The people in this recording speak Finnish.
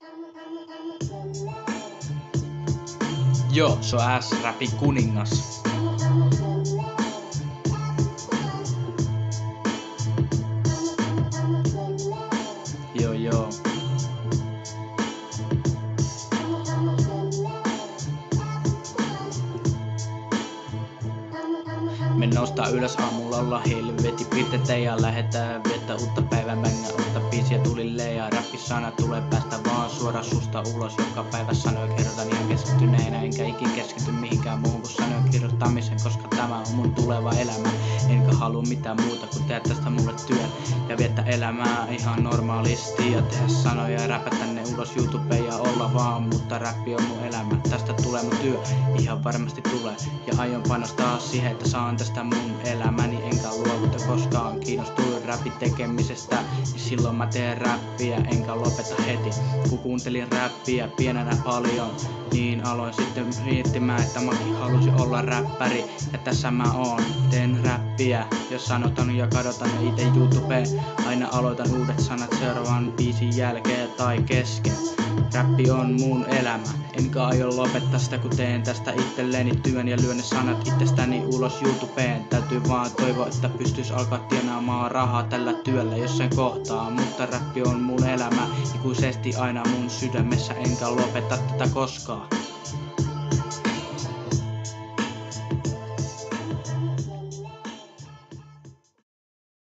Joo, se on S-räpin kuningas. Joo. Me nostaa ylös aamulla, olla helveti pitete ja lähetään viettää uutta päivää, mängä uutta biisiä tulille ja räppisana tulee päästä vaan suoraan susta ulos. Joka päivä sanoja kirjoitan ihan keskittyneenä, enkä ikin keskity mihinkään muuhun kuin sanoja kirjoittamisen, koska tämä on mun tuleva elämä. Enkä halua mitään muuta kuin tehdä tästä mulle työn ja viettää elämää ihan normaalisti ja tehdä sanoja ja räpätä ne ulos YouTubeen ja olla vaan, mutta räppi on mun elämä. Tästä tulee mun työ, ihan varmasti tulee ja aion panostaa siihen, että saan tästä mun elämäni, enkä luovuta koskaan. Kiinnostuin räpin tekemisestä, niin silloin mä teen räppiä, enkä lopeta heti. Kun kuuntelin räppiä pienenä paljon, niin aloin sitten miettimään, että mäkin halusin olla räppäri. Ja tässä mä oon, teen räppiä, jos sanotan ja kadotan ite YouTubeen. Aina aloitan uudet sanat seuraavan biisin jälkeen tai kesken. Räppi on mun elämä, enkä aio lopettaa sitä, kun teen tästä itselleni työn ja lyön ne sanat itsestäni ulos YouTubeen. Täytyy vaan toivoa, että pystyis alkaa tienaamaan rahaa tällä työllä jossain kohtaa. Mutta räppi on mun elämä, ikuisesti aina mun sydämessä, enkä lopeta tätä koskaan.